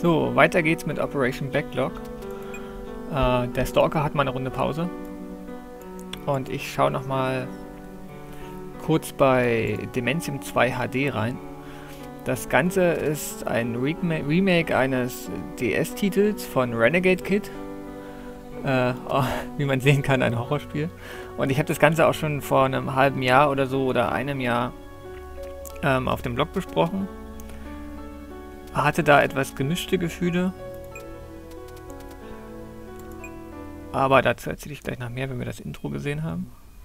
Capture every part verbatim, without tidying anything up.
So, weiter geht's mit Operation Backlog. Äh, der Stalker hat mal eine Runde Pause. Und ich schaue nochmal kurz bei Dementium zwei H D rein. Das Ganze ist ein Rema- Remake eines D S-Titels von Renegade Kid. Äh, oh, wie man sehen kann, ein Horrorspiel. Und ich habe das Ganze auch schon vor einem halben Jahr oder so oder einem Jahr ähm, auf dem Blog besprochen. Hatte da etwas gemischte Gefühle. Aber dazu erzähle ich gleich noch mehr, wenn wir das Intro gesehen haben.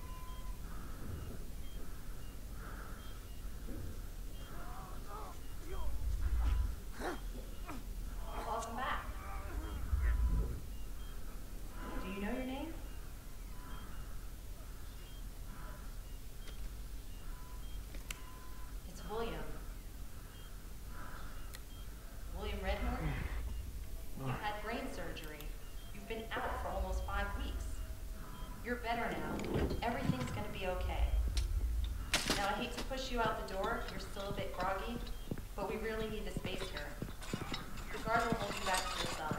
You're better now. Everything's gonna be okay. Now, I hate to push you out the door. You're still a bit groggy, but we really need the space here. The guard will hold you back to your cell.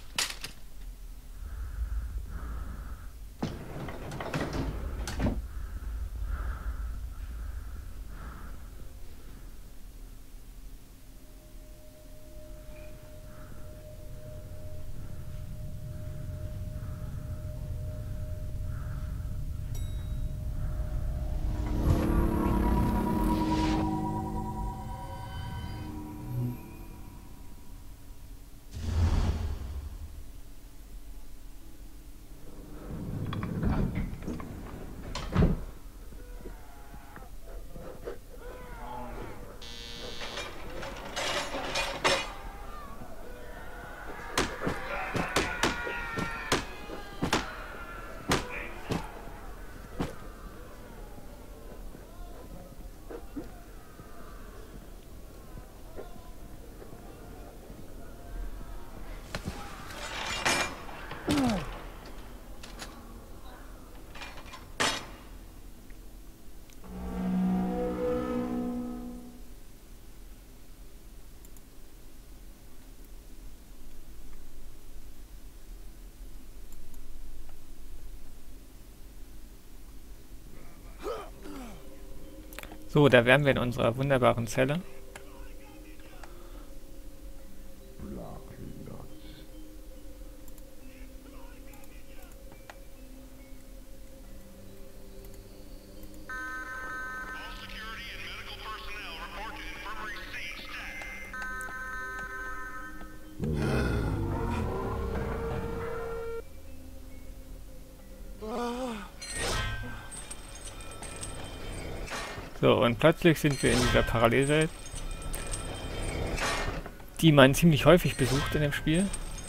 So, da wären wir in unserer wunderbaren Zelle. So, und plötzlich sind wir in dieser Parallelwelt, die man ziemlich häufig besucht in dem Spiel.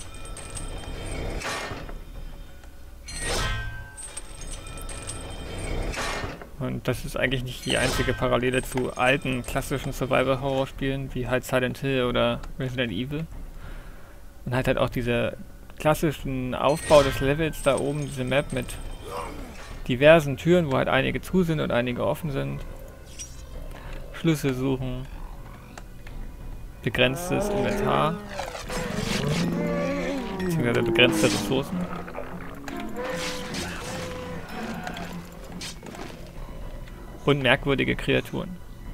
Und das ist eigentlich nicht die einzige Parallele zu alten, klassischen Survival-Horror-Spielen, wie halt Silent Hill oder Resident Evil. Und halt halt auch diese klassischen Aufbau des Levels da oben, diese Map mit diversen Türen, wo halt einige zu sind und einige offen sind. Schlüssel suchen, begrenztes Inventar, beziehungsweise begrenzte Ressourcen. Und merkwürdige Kreaturen.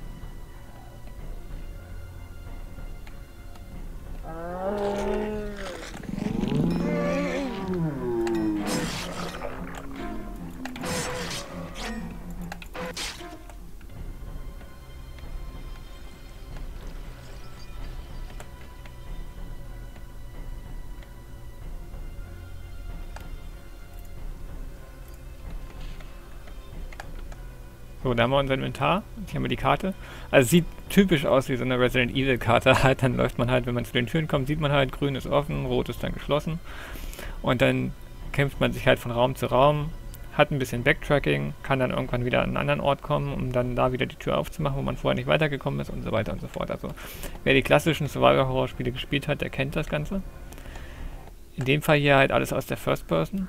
So, da haben wir unser Inventar. Hier haben wir die Karte. Also sieht typisch aus wie so eine Resident Evil Karte halt. Dann läuft man halt, wenn man zu den Türen kommt, sieht man halt, grün ist offen, rot ist dann geschlossen. Und dann kämpft man sich halt von Raum zu Raum, hat ein bisschen Backtracking, kann dann irgendwann wieder an einen anderen Ort kommen, um dann da wieder die Tür aufzumachen, wo man vorher nicht weitergekommen ist und so weiter und so fort. Also wer die klassischen Survival-Horror-Spiele gespielt hat, der kennt das Ganze. In dem Fall hier halt alles aus der First Person.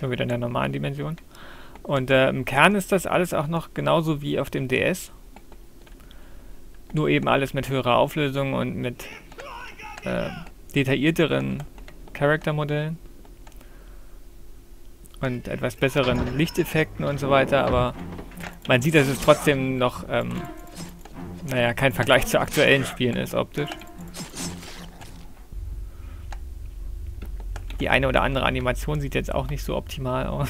Schon wieder in der normalen Dimension. Und äh, im Kern ist das alles auch noch genauso wie auf dem D S. Nur eben alles mit höherer Auflösung und mit äh, detaillierteren Charaktermodellen. Und etwas besseren Lichteffekten und so weiter. Aber man sieht, dass es trotzdem noch, ähm, naja, kein Vergleich zu aktuellen Spielen ist optisch. Die eine oder andere Animation sieht jetzt auch nicht so optimal aus.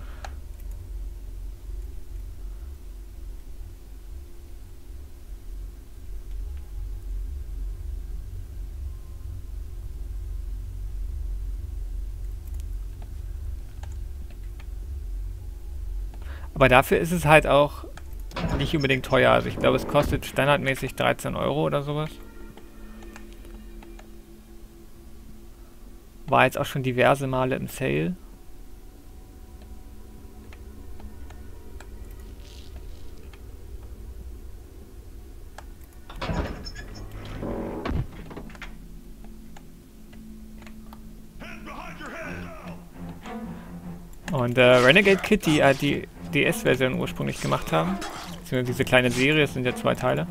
Aber dafür ist es halt auch nicht unbedingt teuer. Also ich glaube, es kostet standardmäßig dreizehn Euro oder sowas. War jetzt auch schon diverse Male im Sale. Und äh, Renegade Kid, die äh, die D S-Version ursprünglich gemacht haben, beziehungsweise diese kleine Serie, es sind ja zwei Teile,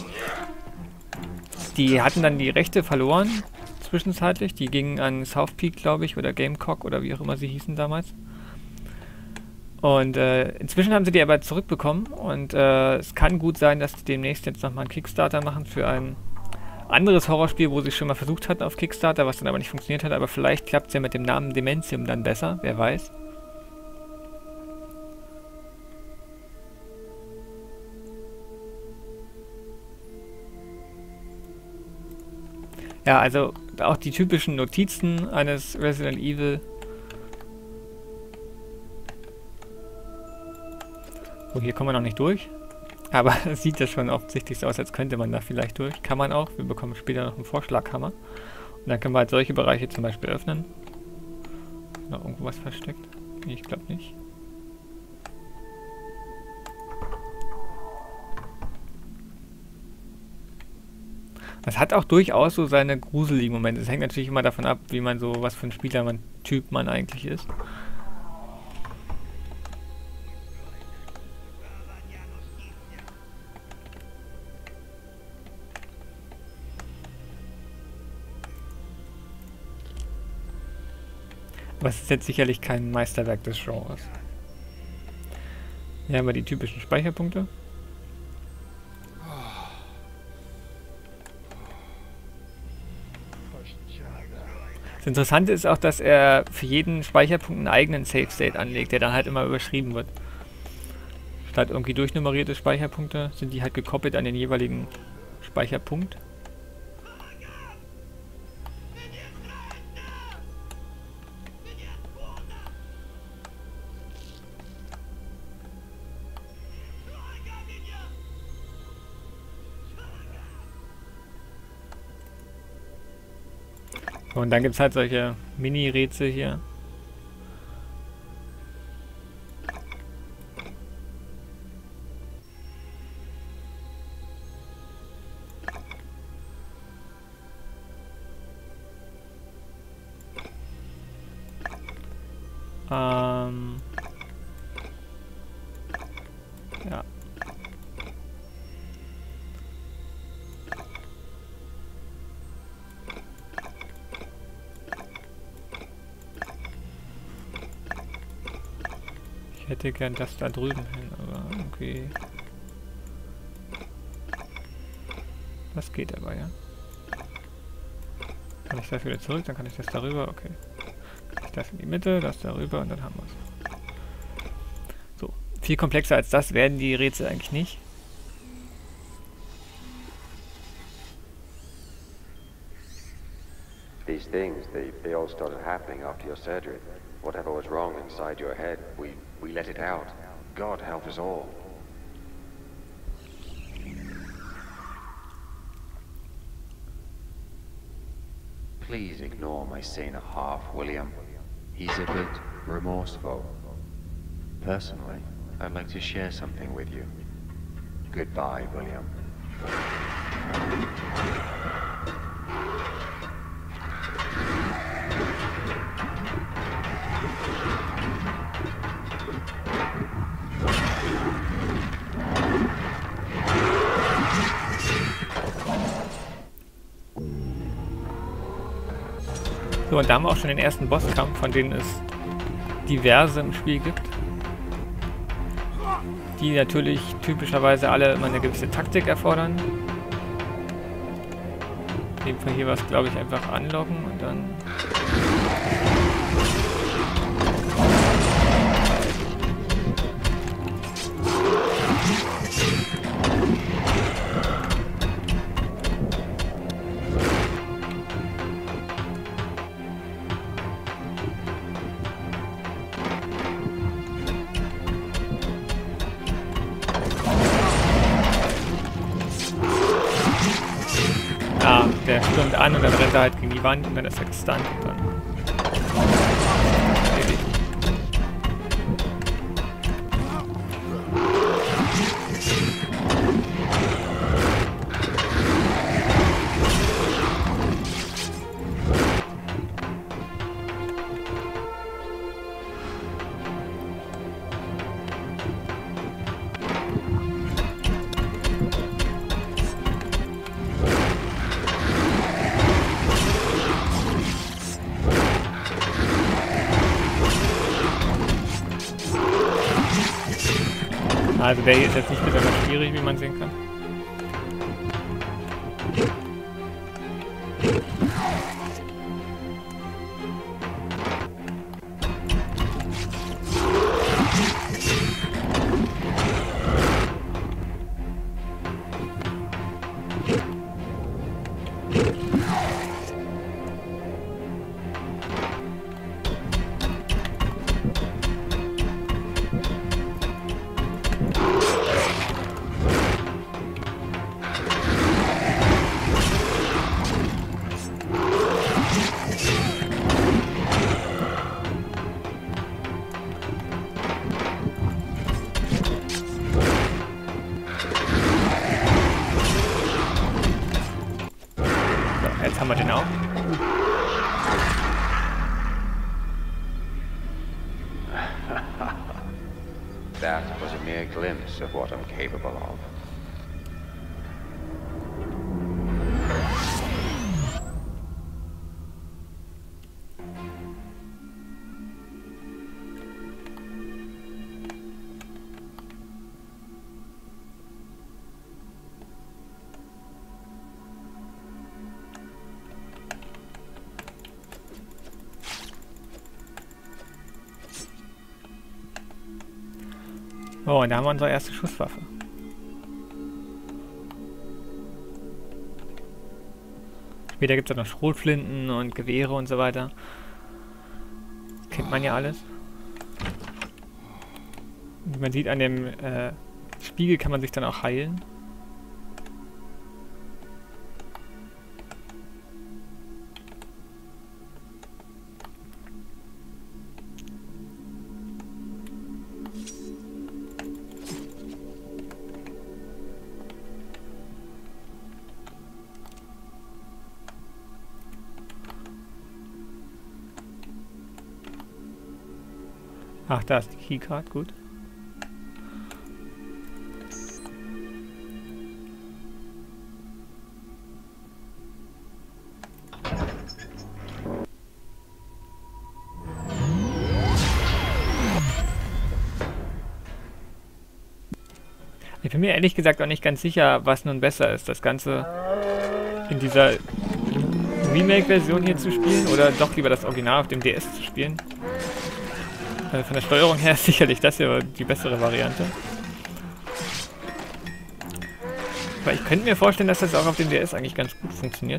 die hatten dann die Rechte verloren, zwischenzeitlich. Die gingen an South Peak, glaube ich, oder Gamecock oder wie auch immer sie hießen damals. Und äh, inzwischen haben sie die aber zurückbekommen und äh, es kann gut sein, dass die demnächst jetzt nochmal einen Kickstarter machen für ein anderes Horrorspiel, wo sie schon mal versucht hatten auf Kickstarter, was dann aber nicht funktioniert hat. Aber vielleicht klappt es ja mit dem Namen Dementium dann besser, wer weiß. Ja, also auch die typischen Notizen eines Resident Evil. Oh, hier kommen wir noch nicht durch. Aber es sieht ja schon offensichtlich so aus, als könnte man da vielleicht durch. Kann man auch. Wir bekommen später noch einen Vorschlaghammer. Und dann können wir halt solche Bereiche zum Beispiel öffnen. Noch irgendwo was versteckt? Nee, ich glaube nicht. Das hat auch durchaus so seine gruseligen Momente. Es hängt natürlich immer davon ab, wie man so, was für ein Spieler, man Typ man eigentlich ist. Aber es ist jetzt sicherlich kein Meisterwerk des Genres. Hier haben wir die typischen Speicherpunkte. Das Interessante ist auch, dass er für jeden Speicherpunkt einen eigenen Save State anlegt, der dann halt immer überschrieben wird. Statt irgendwie durchnummerierte Speicherpunkte sind die halt gekoppelt an den jeweiligen Speicherpunkt. Und dann gibt es halt solche Mini-Rätsel hier. Ähm. Ja. Ich hätte gern das da drüben hin, aber okay. Das geht aber, ja. Kann ich das wieder zurück, dann kann ich das darüber, okay. Kann ich das in die Mitte, das darüber und dann haben wir es. So, viel komplexer als das werden die Rätsel eigentlich nicht. These things, they, they all started happening after your surgery. Whatever was wrong inside your head, we, we let it out. God help us all. Please ignore my saner half, William. He's a bit remorseful. Personally, I'd like to share something with you. Goodbye, William. So, und da haben wir auch schon den ersten Bosskampf, von denen es diverse im Spiel gibt. Die natürlich typischerweise alle immer eine gewisse Taktik erfordern. In dem Fall hier war es, glaube ich, einfach anlocken und dann... Ah, der stürmt an und dann rennt er halt gegen die Wand und dann ist er gestunt und dann... Erledigt. Also der hier ist jetzt nicht besonders schwierig, wie man sehen kann. Jetzt haben wir den auch. That was a mere glimpse of what I'm capable of. Oh, und da haben wir unsere erste Schusswaffe. Später gibt es auch noch Schrotflinten und Gewehre und so weiter. Das kennt man ja alles. Wie man sieht, an dem äh, Spiegel kann man sich dann auch heilen. Ach, da ist die Keycard, gut. Ich bin mir ehrlich gesagt auch nicht ganz sicher, was nun besser ist, das Ganze in dieser Remake-Version hier zu spielen oder doch lieber das Original auf dem D S zu spielen. Von der Steuerung her ist sicherlich das hier die bessere Variante. Aber ich könnte mir vorstellen, dass das auch auf dem D S eigentlich ganz gut funktioniert.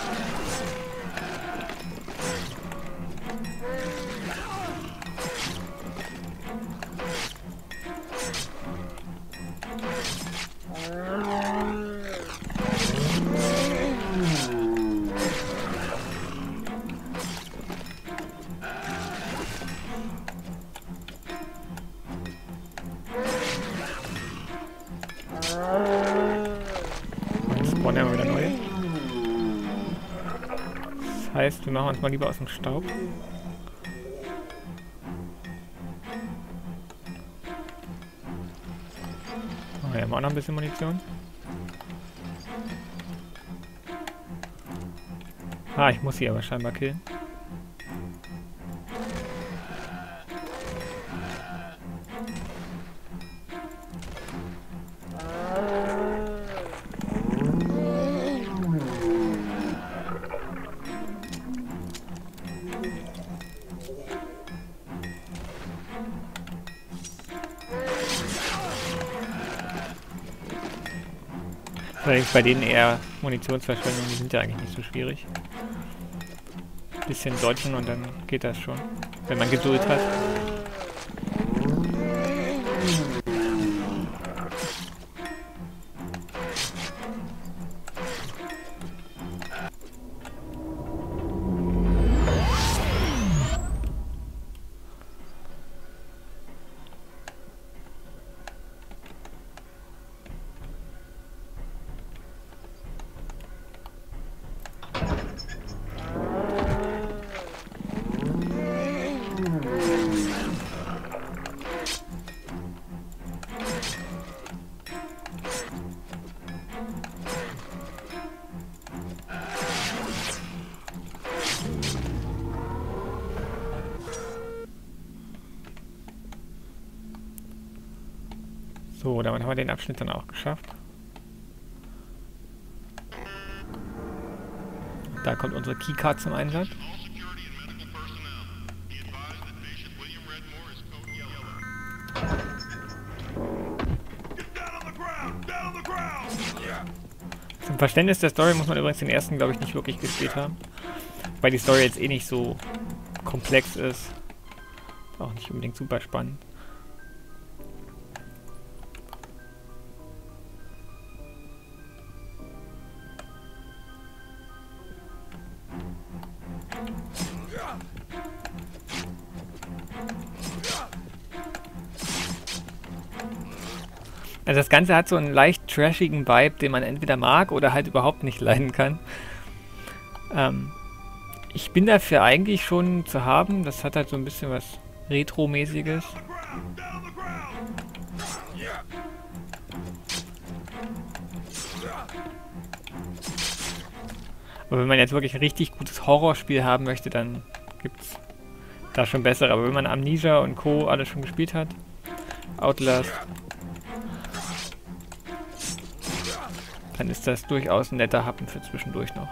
Spawnen wir wieder neue. Das heißt, wir machen uns mal lieber aus dem Staub. Oh, hier haben wir auch noch ein bisschen Munition. Ah, ich muss sie aber scheinbar killen. Allerdings bei denen eher Munitionsverschwendung, die sind ja eigentlich nicht so schwierig. Bisschen dodgen und dann geht das schon, wenn man Geduld hat. So, damit haben wir den Abschnitt dann auch geschafft. Da kommt unsere Keycard zum Einsatz. Zum Verständnis der Story muss man übrigens den ersten, glaube ich, nicht wirklich gespielt haben. Weil die Story jetzt eh nicht so komplex ist. Auch nicht unbedingt super spannend. Also das Ganze hat so einen leicht trashigen Vibe, den man entweder mag oder halt überhaupt nicht leiden kann. Ähm, ich bin dafür eigentlich schon zu haben. Das hat halt so ein bisschen was Retro-mäßiges. Aber wenn man jetzt wirklich ein richtig gutes Horrorspiel haben möchte, dann gibt's da schon bessere. Aber wenn man Amnesia und Co. alles schon gespielt hat, Outlast, dann ist das durchaus ein netter Happen für zwischendurch noch.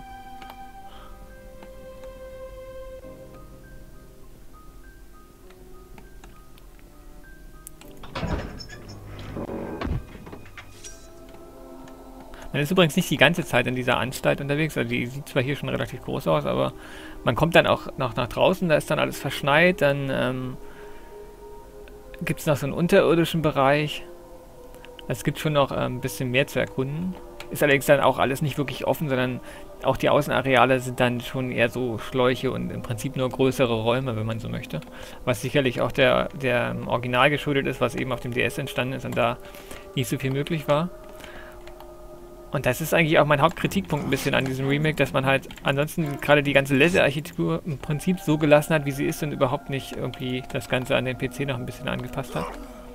Man ist übrigens nicht die ganze Zeit in dieser Anstalt unterwegs, also die sieht zwar hier schon relativ groß aus, aber man kommt dann auch noch nach draußen, da ist dann alles verschneit, dann ähm, gibt es noch so einen unterirdischen Bereich. Es gibt schon noch ein ähm, bisschen mehr zu erkunden. Ist allerdings dann auch alles nicht wirklich offen, sondern auch die Außenareale sind dann schon eher so Schläuche und im Prinzip nur größere Räume, wenn man so möchte. Was sicherlich auch der, der Original geschuldet ist, was eben auf dem D S entstanden ist und da nicht so viel möglich war. Und das ist eigentlich auch mein Hauptkritikpunkt ein bisschen an diesem Remake, dass man halt ansonsten gerade die ganze Laser-Architektur im Prinzip so gelassen hat, wie sie ist und überhaupt nicht irgendwie das Ganze an den P C noch ein bisschen angepasst hat.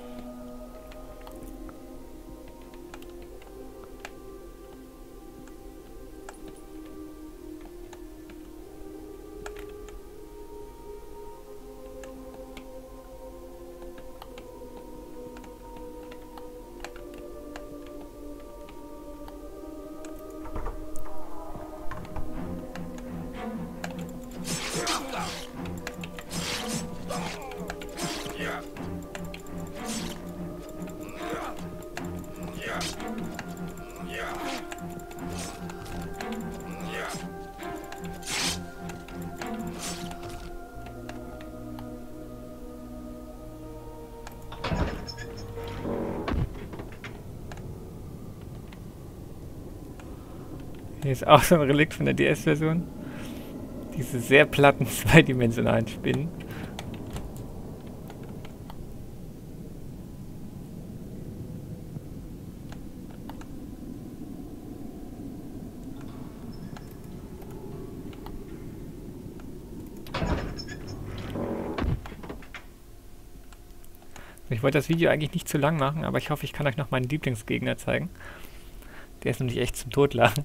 Hier ist auch so ein Relikt von der D S-Version. Diese sehr platten zweidimensionalen Spinnen. Ich wollte das Video eigentlich nicht zu lang machen, aber ich hoffe, ich kann euch noch meinen Lieblingsgegner zeigen. Der ist nämlich echt zum Totlachen.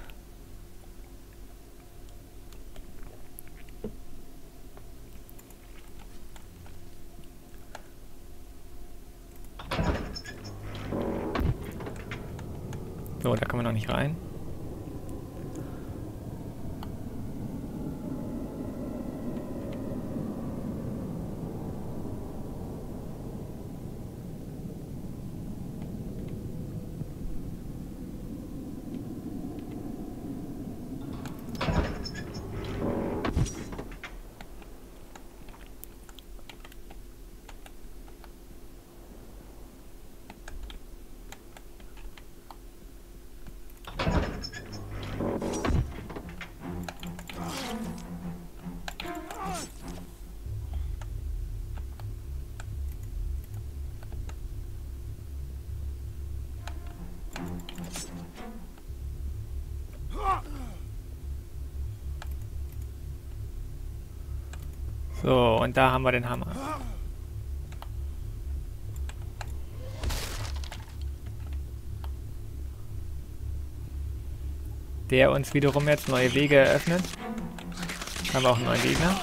So, da kann man noch nicht rein. So, und da haben wir den Hammer. Der uns wiederum jetzt neue Wege eröffnet. Haben wir auch einen neuen Gegner.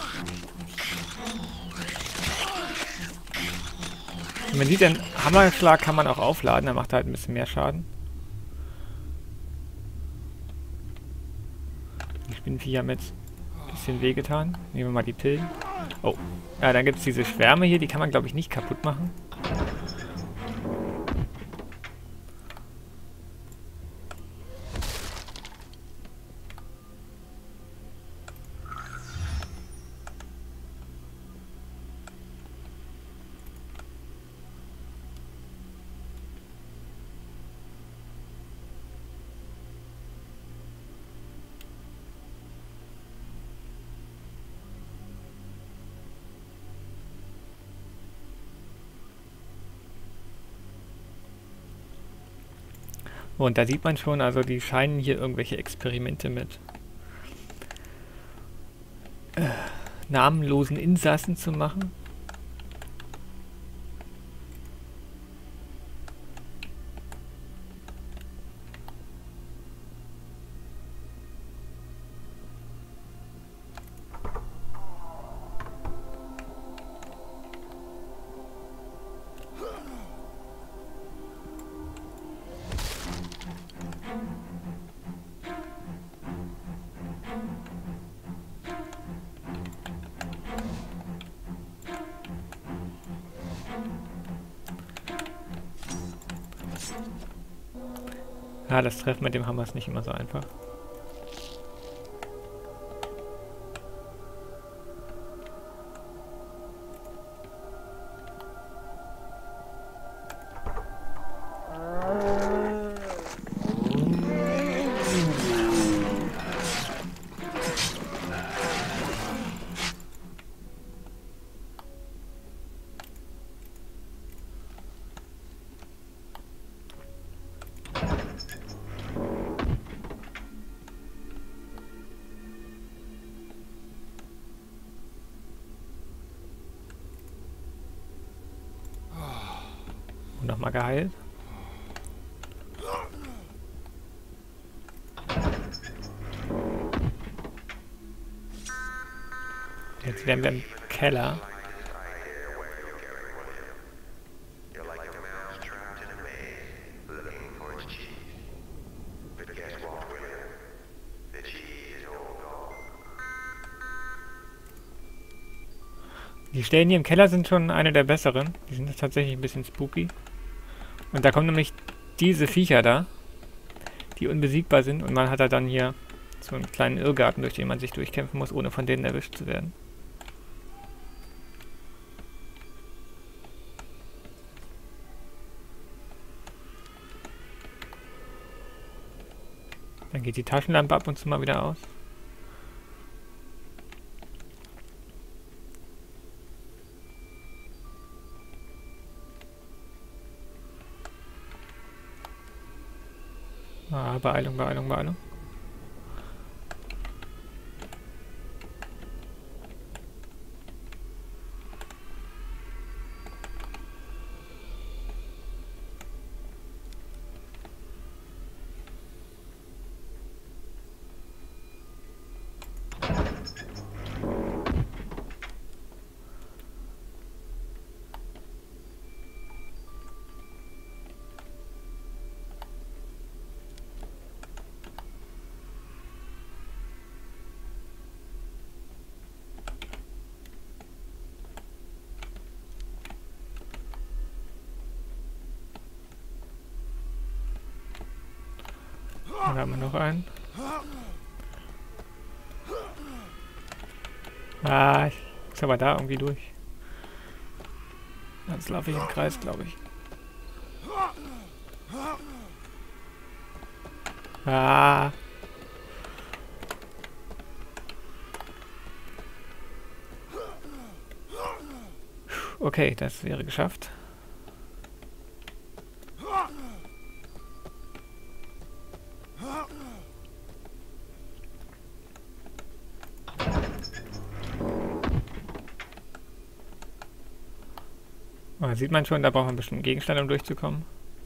Und man sieht, den Hammerschlag kann man auch aufladen, der macht halt ein bisschen mehr Schaden. Die Spinnenviecher haben jetzt ein bisschen wehgetan. Nehmen wir mal die Pillen. Oh, ja, dann gibt es diese Schwärme hier, die kann man glaube ich nicht kaputt machen. Und da sieht man schon, also die scheinen hier irgendwelche Experimente mit äh, namenlosen Insassen zu machen. Ja, das Treffen mit dem Hammer ist nicht immer so einfach. Und nochmal geheilt. Jetzt wären wir im Keller. Die Stellen hier im Keller sind schon eine der besseren. Die sind tatsächlich ein bisschen spooky. Und da kommen nämlich diese Viecher da, die unbesiegbar sind. Und man hat da dann hier so einen kleinen Irrgarten, durch den man sich durchkämpfen muss, ohne von denen erwischt zu werden. Dann geht die Taschenlampe ab und zu mal wieder aus. Ah, Beeilung, Beeilung, Beeilung. Dann haben wir noch einen. Ah, ich muss aber da irgendwie durch. Jetzt laufe ich im Kreis, glaube ich. Ah. Okay, das wäre geschafft. Da sieht man schon, da braucht man einen bestimmten Gegenstand, um durchzukommen.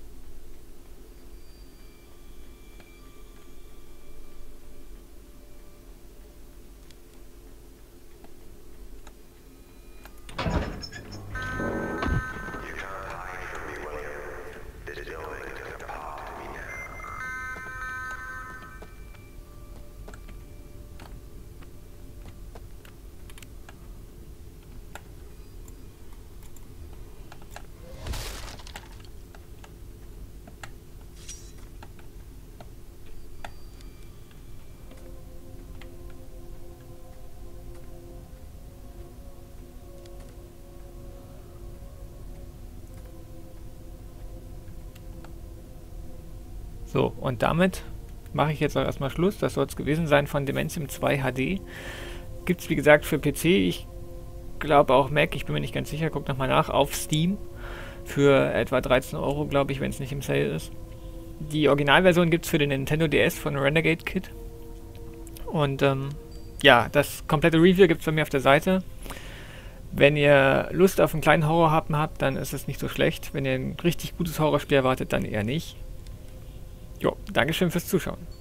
So, und damit mache ich jetzt auch erstmal Schluss. Das soll es gewesen sein von Dementium zwei H D. Gibt es wie gesagt für P C, ich glaube auch Mac, ich bin mir nicht ganz sicher, guckt nochmal nach, auf Steam. Für etwa dreizehn Euro, glaube ich, wenn es nicht im Sale ist. Die Originalversion gibt es für den Nintendo D S von Renegade Kit. Und ähm, ja, das komplette Review gibt es bei mir auf der Seite. Wenn ihr Lust auf einen kleinen Horrorhappen habt, dann ist es nicht so schlecht. Wenn ihr ein richtig gutes Horrorspiel erwartet, dann eher nicht. Jo, Dankeschön fürs Zuschauen.